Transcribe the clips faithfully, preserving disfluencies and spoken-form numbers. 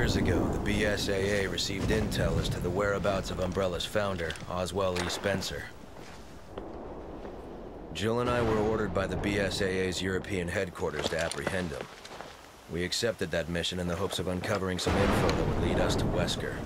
years ago, the B S A A received intel as to the whereabouts of Umbrella's founder, Oswell E. Spencer. Jill and I were ordered by the B S A A's European headquarters to apprehend him. We accepted that mission in the hopes of uncovering some info that would lead us to Wesker.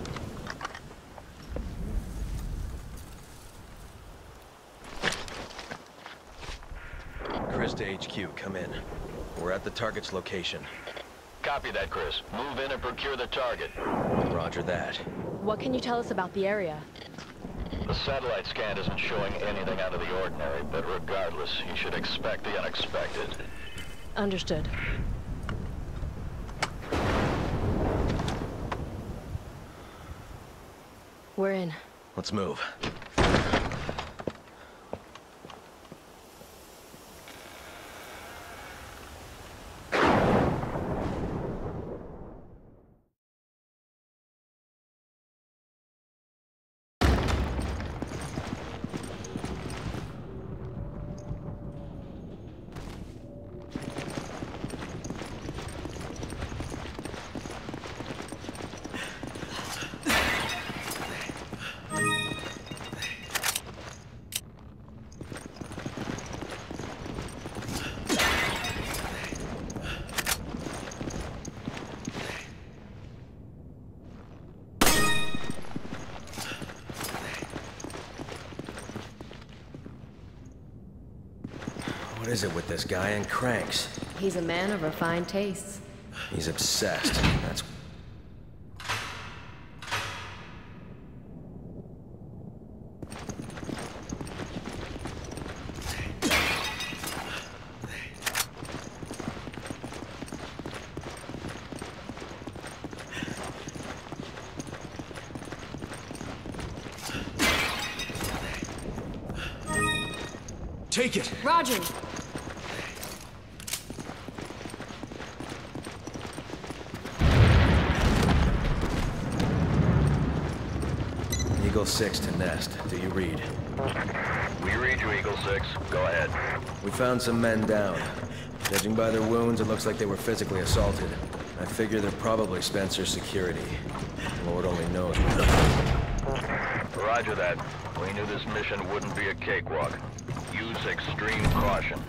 Chris to H Q, come in. We're at the target's location. Copy that, Chris. Move in and procure the target. Roger that. What can you tell us about the area? The satellite scan isn't showing anything out of the ordinary, but regardless, you should expect the unexpected. Understood. We're in. Let's move. What is it with this guy and cranks? He's a man of refined tastes. He's obsessed. That's... Take it! Roger! Eagle six to Nest. Do you read? We read you, Eagle six. Go ahead. We found some men down. Judging by their wounds, it looks like they were physically assaulted. I figure they're probably Spencer's security. Lord only knows. Roger that. We knew this mission wouldn't be a cakewalk. Use extreme caution.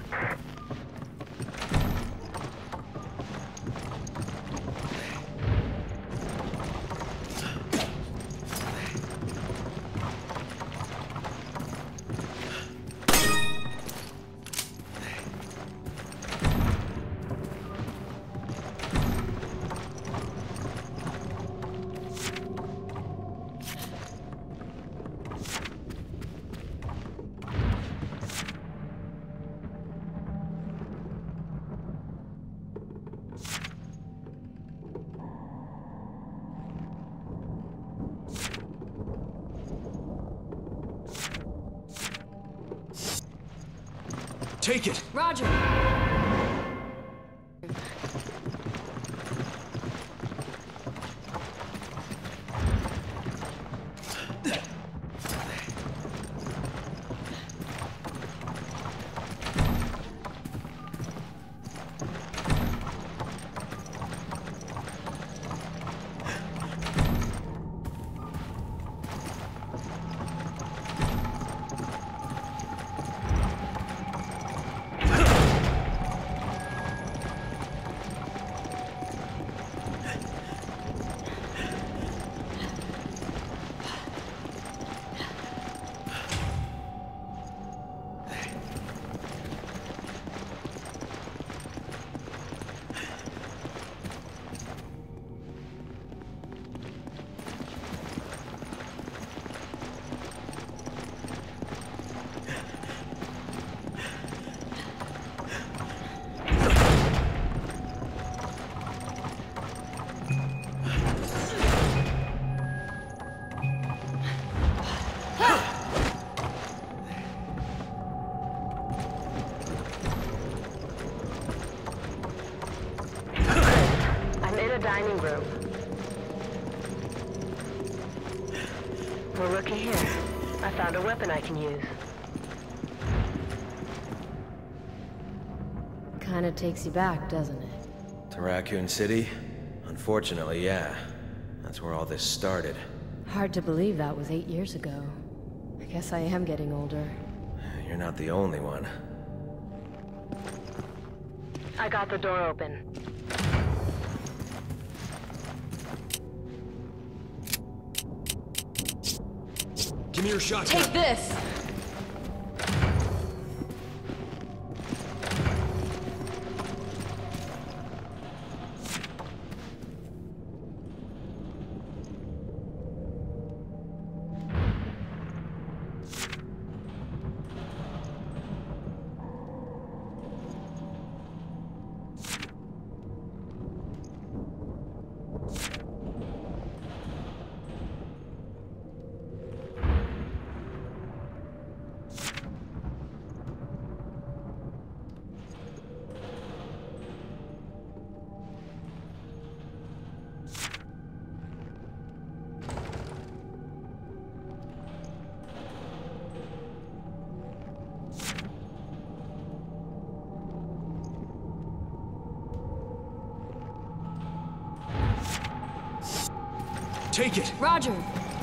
Take it! Roger! Dining room. Well, looky here. I found a weapon I can use. Kinda takes you back, doesn't it? To Raccoon City? Unfortunately, yeah. That's where all this started. Hard to believe that was eight years ago. I guess I am getting older. You're not the only one. I got the door open. Give me your shotgun. Take this! Take it! Roger!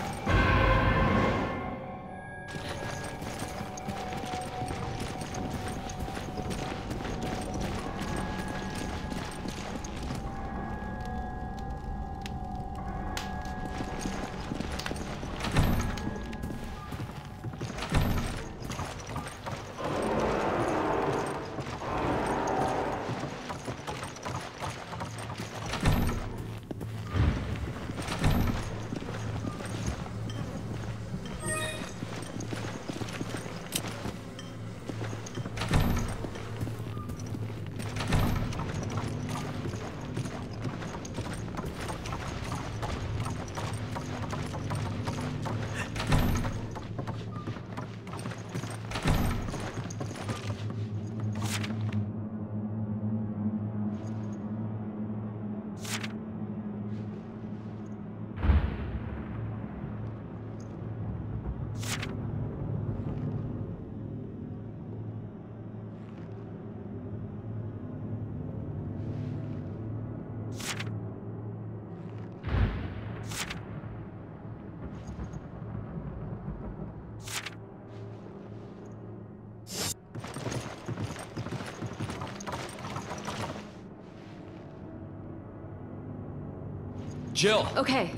Jill! Okay.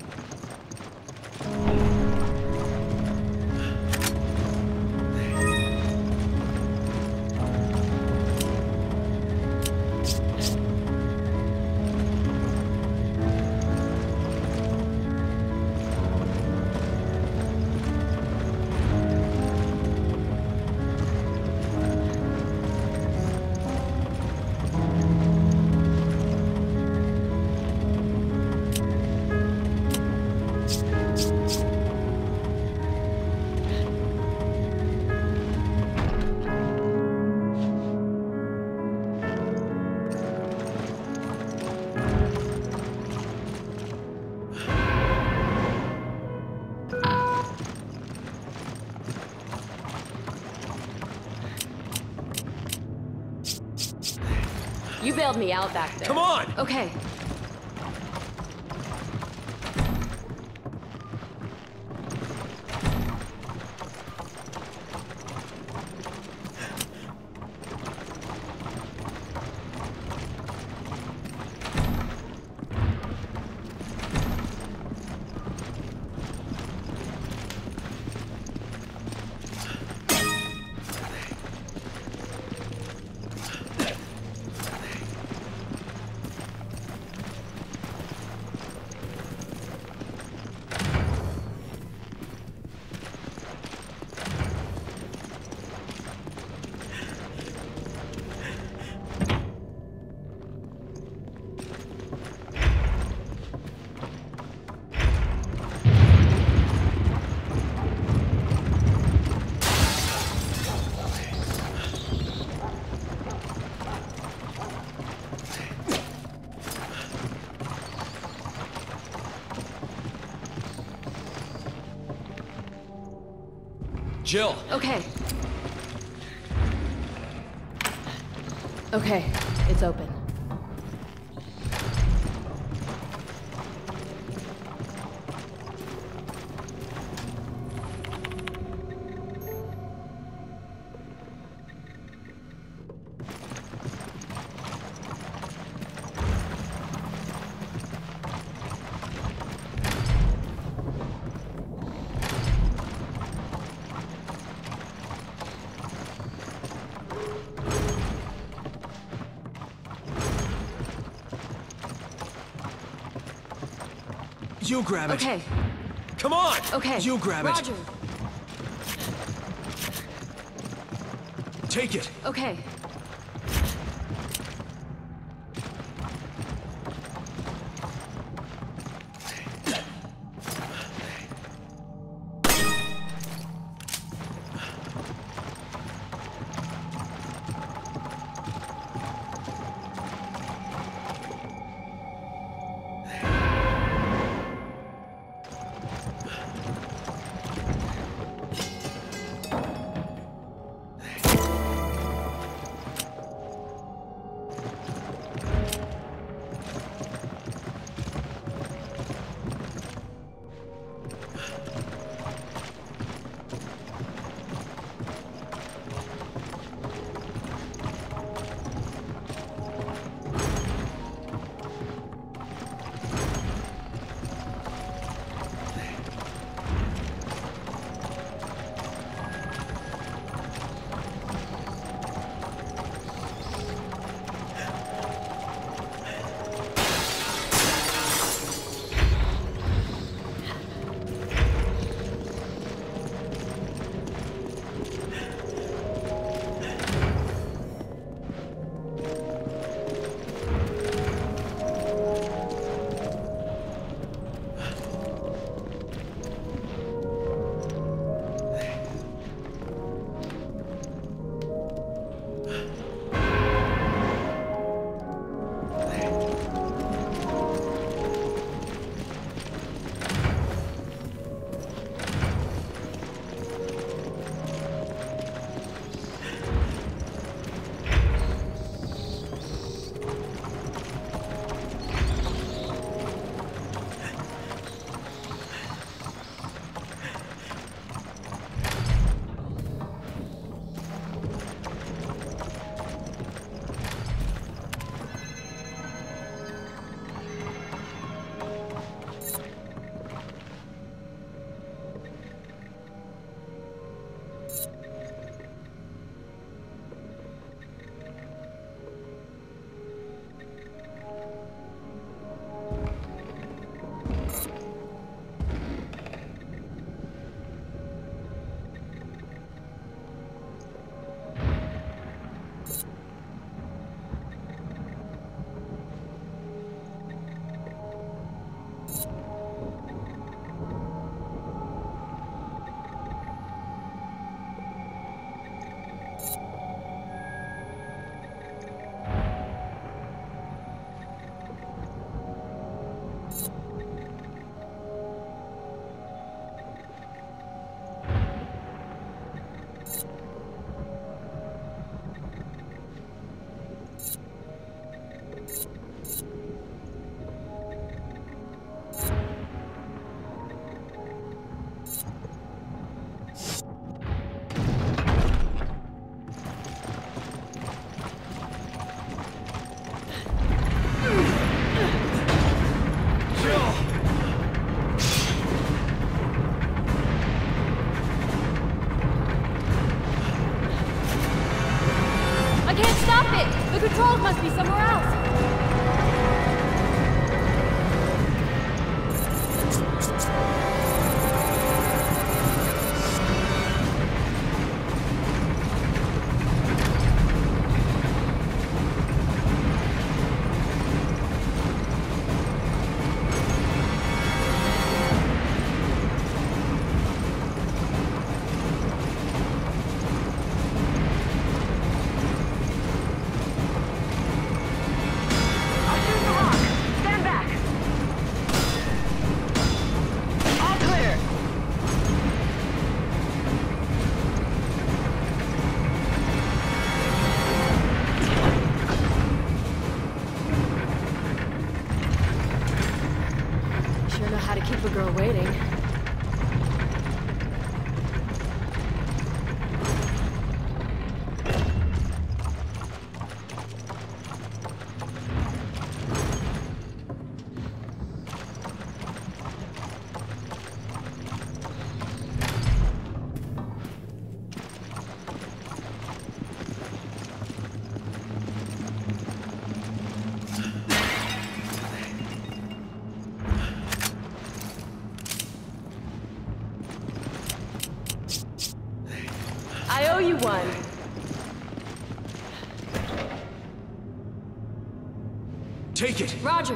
You bailed me out back there. Come on! Okay. Jill! Okay. Okay, it's open. You grab it. Okay. Come on! Okay. You grab it. Roger. Take it. Okay. The controls must be somewhere else. Keep a girl waiting. owe you one. Take it! Roger.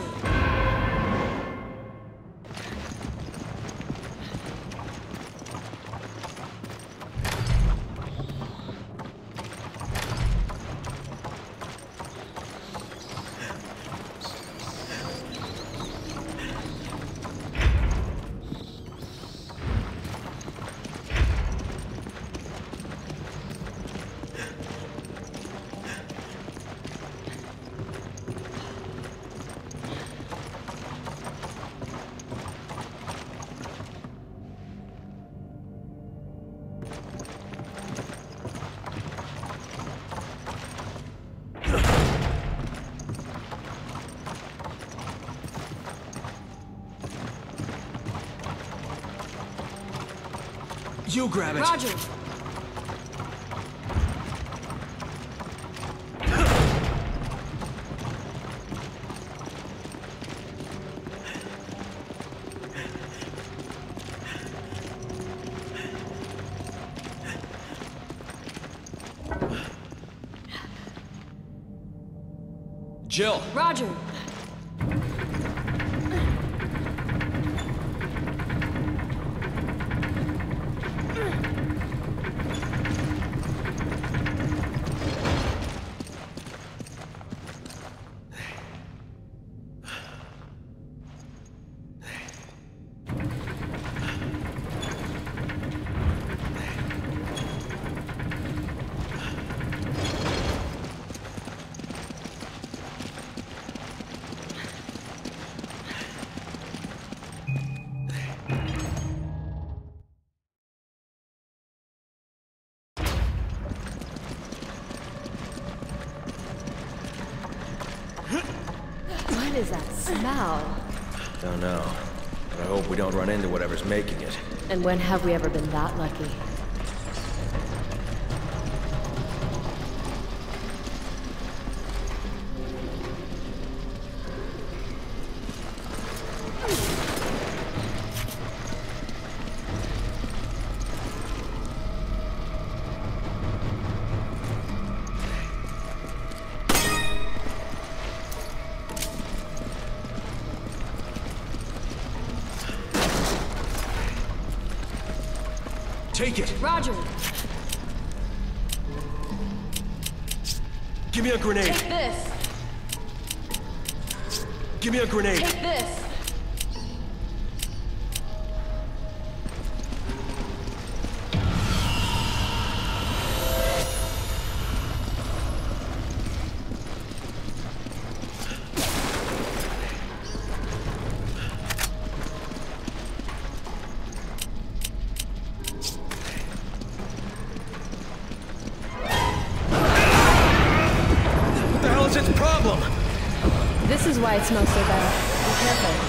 You grab it! Roger. Jill! Roger. What is that smell? Don't know. But I hope we don't run into whatever's making it. And when have we ever been that lucky? Take it! Roger. Give me a grenade! Take this. Give me a grenade! Take this. What's its problem? This is why it smells so bad. Be careful.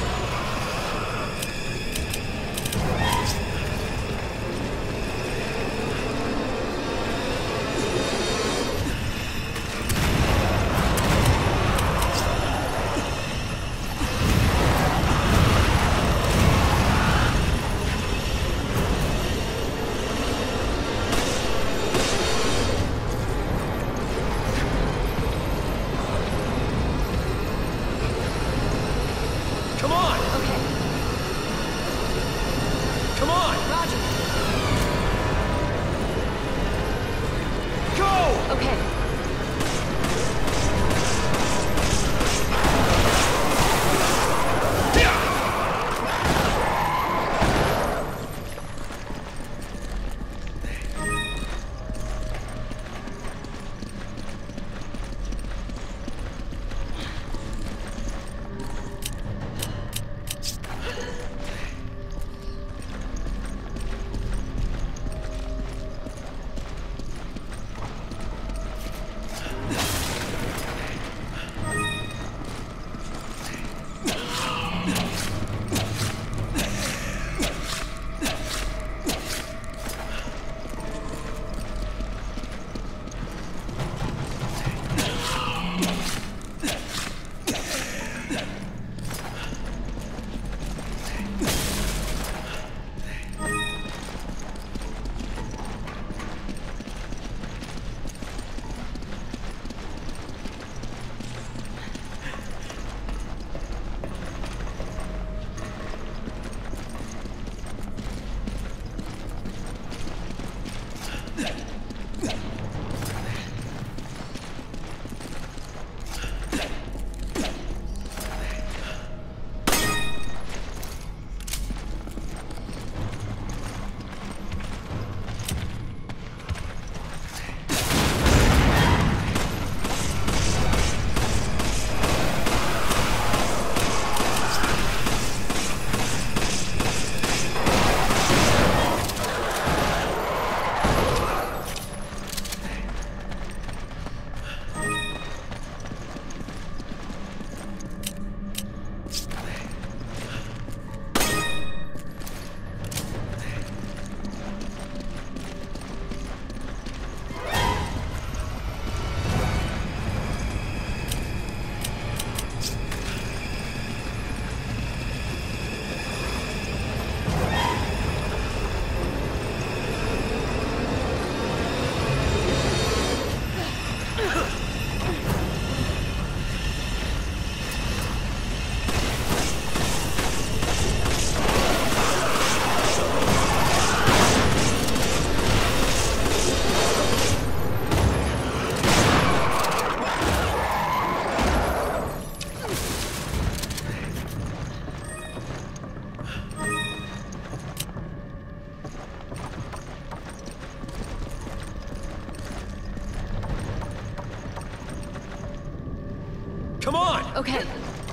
Okay.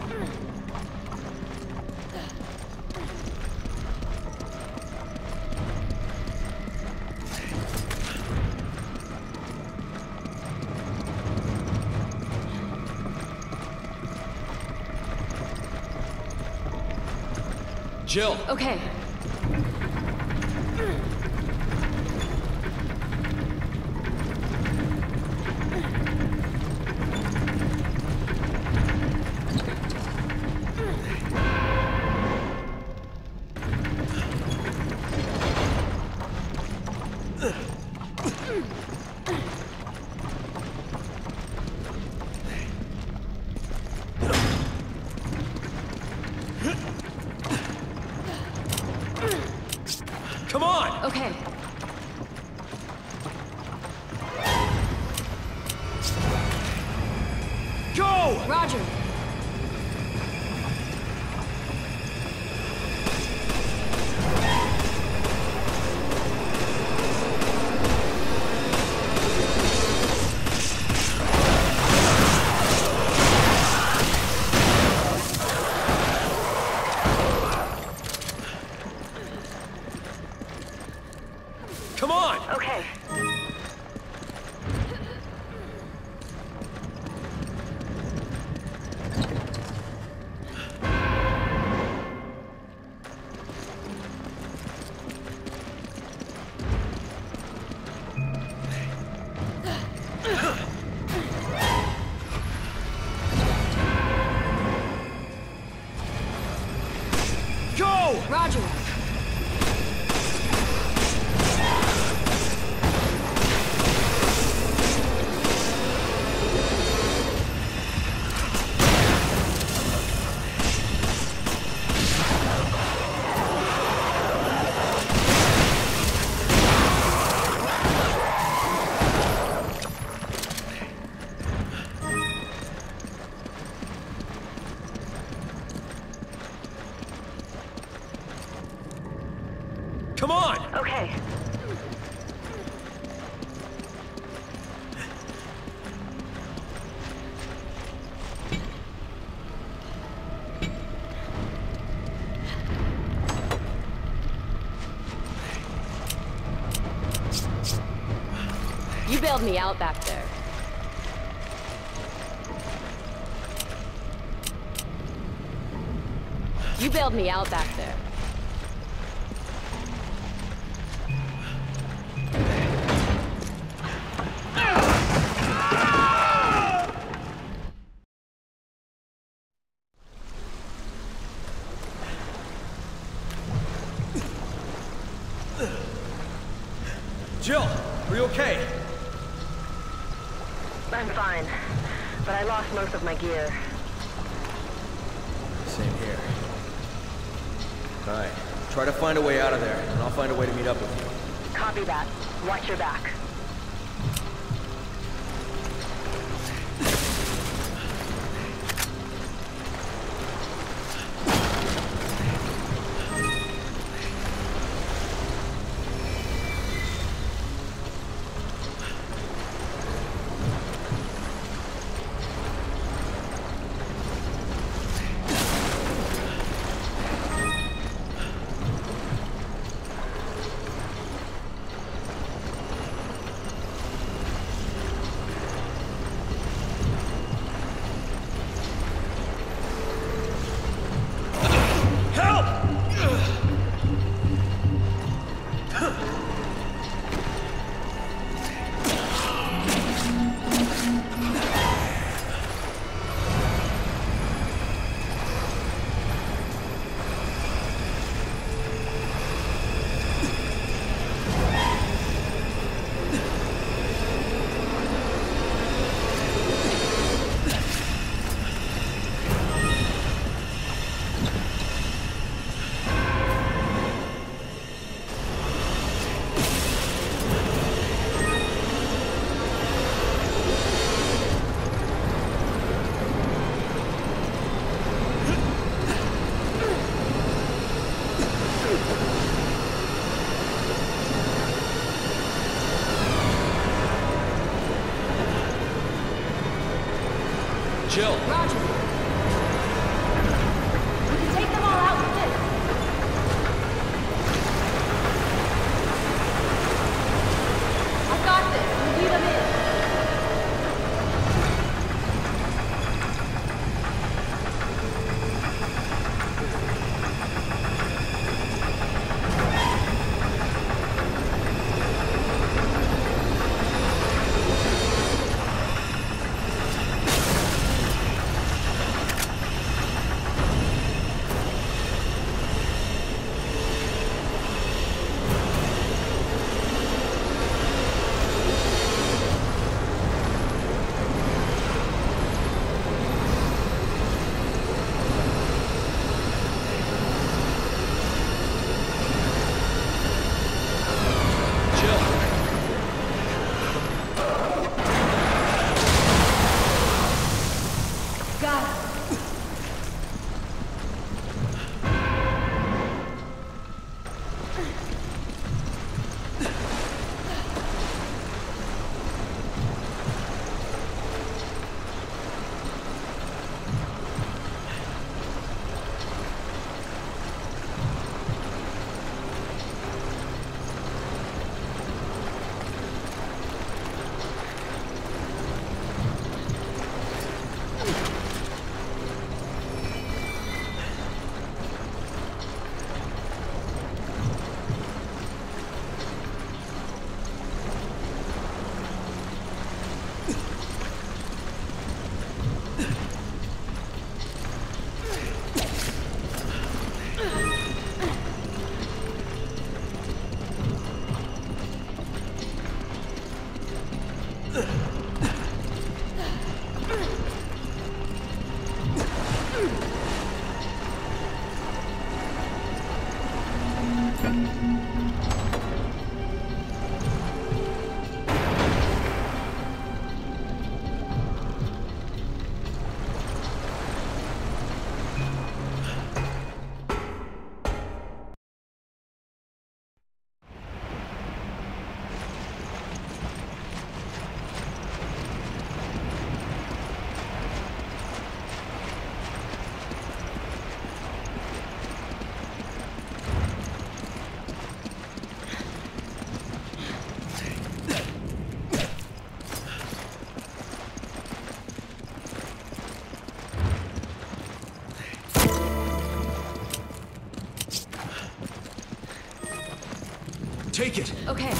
Jill! Okay. Come on! Okay. Go! Roger. Come on! Okay. Go! Roger. Come on! Okay. You bailed me out back there. You bailed me out back there. Jill, are you okay? I'm fine. But I lost most of my gear. Same here. All right, try to find a way out of there, and I'll find a way to meet up with you. Copy that. Watch your back. Jill! Roger. Take it! Okay.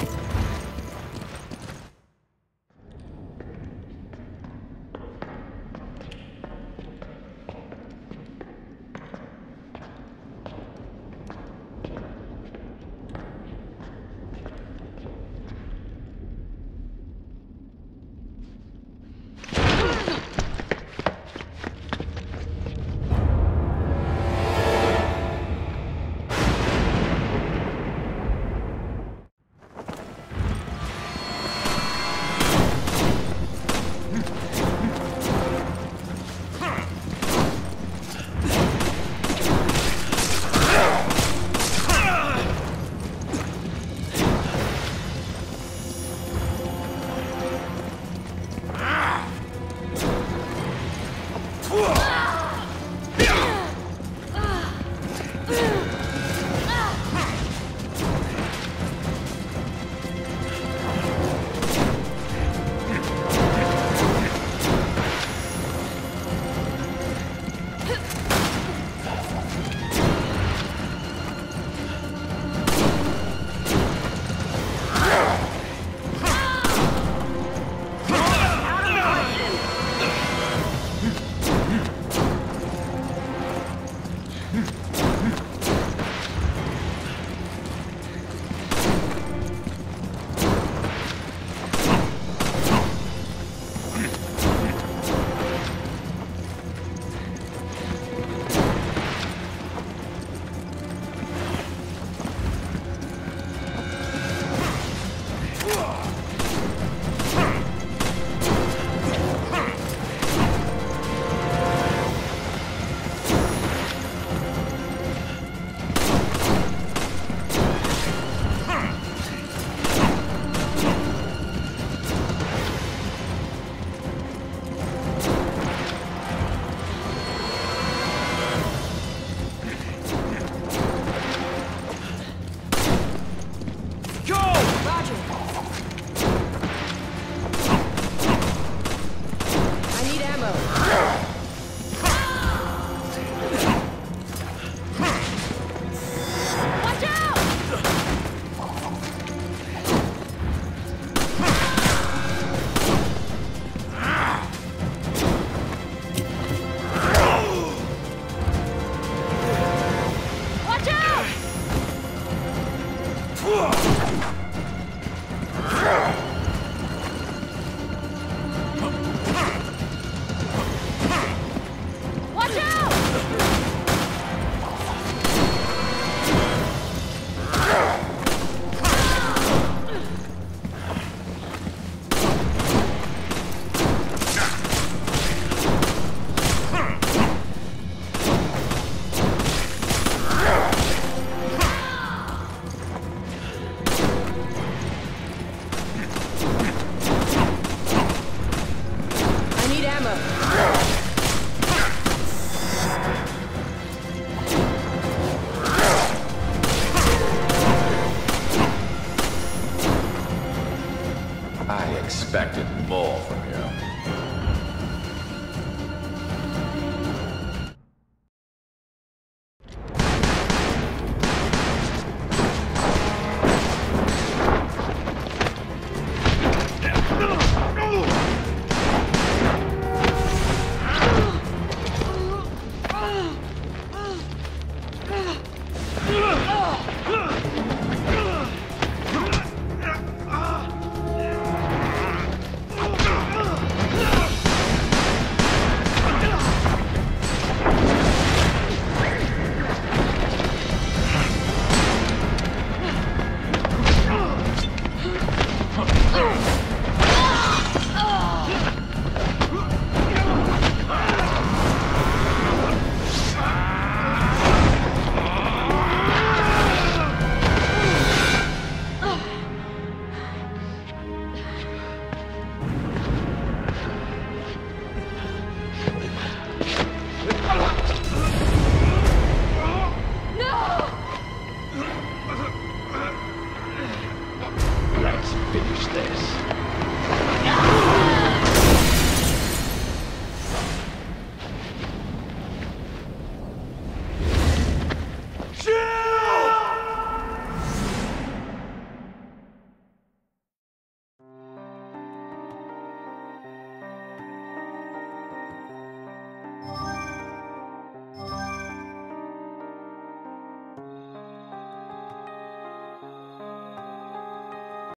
I expected more from you.